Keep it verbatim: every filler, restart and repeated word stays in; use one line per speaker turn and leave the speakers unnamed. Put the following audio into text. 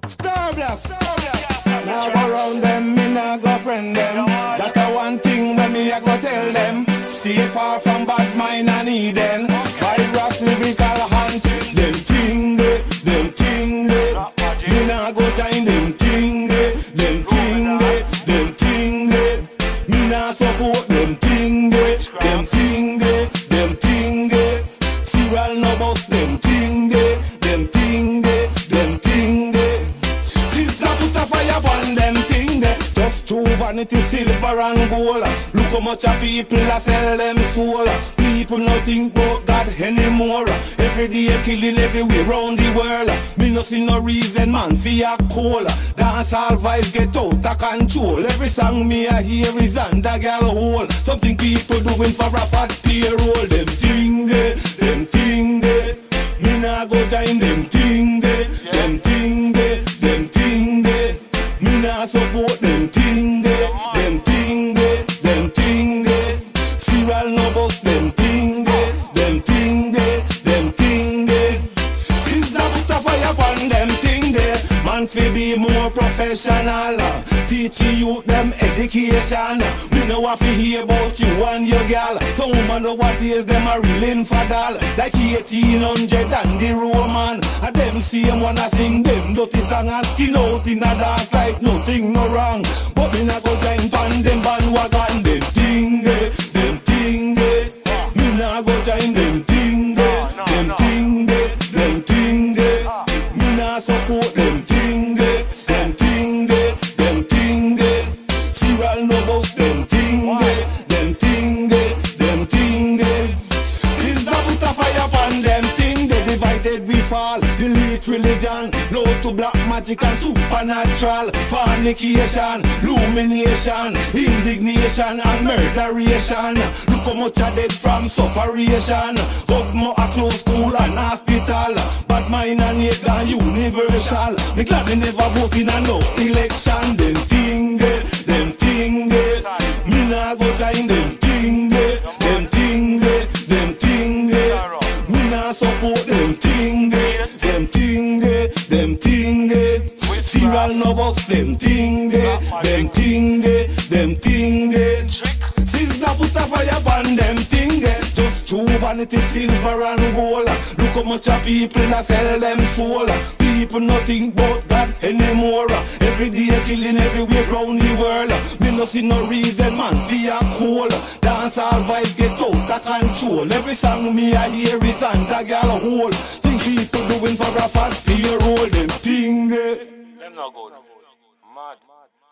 Starblack, Starblack. Now go round them, me nah go friend them. That a one thing when me I go tell them. Stay far from bad mind and Eden. Virus lyrical hunt. Them ting de, them ting de. Me nah go join them ting de, them ting de, them ting de. Me nah support them ting de, them ting de, them ting de. Serial no boss them ting de, them ting de, them ting de. Sister put a fire upon them ting de. Just true vanity, silver and gold. Look how much a people a sell them soul. People no think about God anymore. Every day killing everywhere round the world. Me no see no reason man fear cold. Dance all vibes get out of control. Every song me a hear is under girl hole. Something people doing for a fat payroll. Them ting de, them ting de. Me nah go join them ting de, them ting de, them ting de. Me nah support them ting de, them ting de, them ting de. Serial no boss them ting de, them ting de, them ting de. Sister put a fire upon them ting de. Man fi be more professional. Teach you them education. Me know what fi hear about you and your gal. Some woman nowadays them a real infidel. Like eighteen hundred and the Roman. And them same wanna sing them dirty song and skin out in a dark like nothing no wrong. But me nah go join pan them bandwagon. Them ting de, them ting de. Me nah go join them ting de, them ting de, them ting de. Me nah support them ting de, them ting de, them ting de. Serial no boss them ting de, them ting de, them ting de. Sister put a fire upon them ting de. Divided we fall, delete religion. No to black magic and supernatural. Fornication, illumination, indignation and murderation. Look how much are dead from sufferation. Of more a close school and hospital. Bad mind and hate gone universal. Me glad me never vote in a no election. Them ting de, them ting de. Me nah go join them ting de, them ting de, them ting de. Me nah support them ting de, them ting de, them ting de. Serial no boss them ting de, them ting de, them ting de. Sister put a fire upon them ting de. Just true vanity, silver and gold. Look how much a people a sell them soul. People no think about God anymore. Every day killing everywhere round the world. Me no see no reason man fear cool. Dance all vibes get out of control. Every song me a hear is under girl hole. Think people doing for a fat payroll. Them ting de.
Them not good. Mad.